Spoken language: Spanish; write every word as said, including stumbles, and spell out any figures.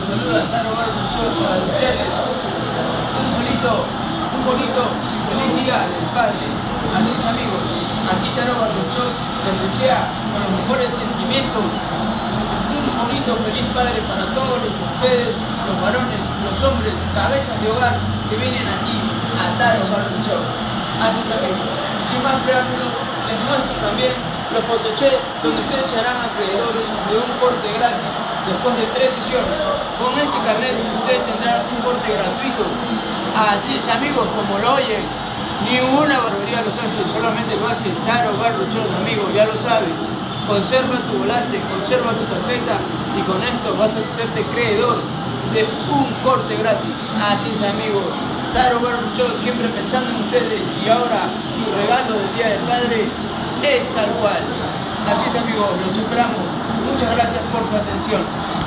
saluda Taro Barbuchot para desearles un bonito, un bonito y feliz día del Padre. Así es, amigos, aquí Taro Barbuchot les desea con los mejores sentimientos un bonito, feliz Padre para todos ustedes, los varones, los hombres, cabezas de hogar que vienen aquí a Taro Barbuchot. Así es, amigos, sin más preámbulos, les muestro también los photochecks donde ustedes serán acreedores de un corte gratis después de tres sesiones. Con este carnet ustedes tendrán un corte gratuito. Así es, amigos, como lo oyen, ninguna barbería los hace, solamente lo hace Taro Barbuchot, amigos, ya lo sabes. Conserva tu volante, conserva tu tarjeta y con esto vas a hacerte creedor de un corte gratis. Así es, amigos, Taro Barbuchot siempre pensando en ustedes y ahora su regalo del Día del Padre es tal cual. Así es, amigos, los esperamos. Muchas gracias por su atención.